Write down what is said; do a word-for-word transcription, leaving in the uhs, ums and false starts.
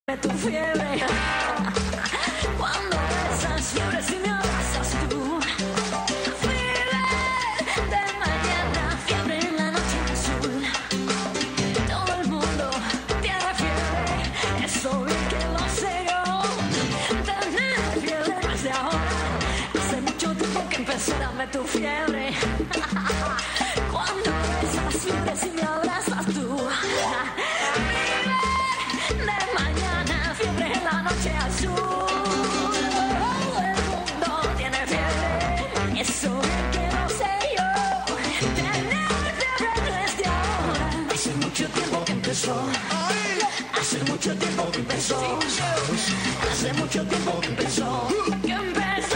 Tu fiebre, cuando besas fiebre si me abrazas tú. Fiebre de mañana, fiebre en la noche azul. Todo el mundo tiene fiebre, eso bien que lo sé yo. Tener fiebre no es de ahora, hace mucho tiempo que empezó. Dame tu fiebre, cuando besas fiebre si me abrazas tú. Azul, el mundo tiene fiebre, eso bien que lo sé yo. Tener fiebre desde ahora, hace mucho tiempo que empezó. Hace mucho tiempo que empezó. Hace mucho tiempo que empezó. Que empezó.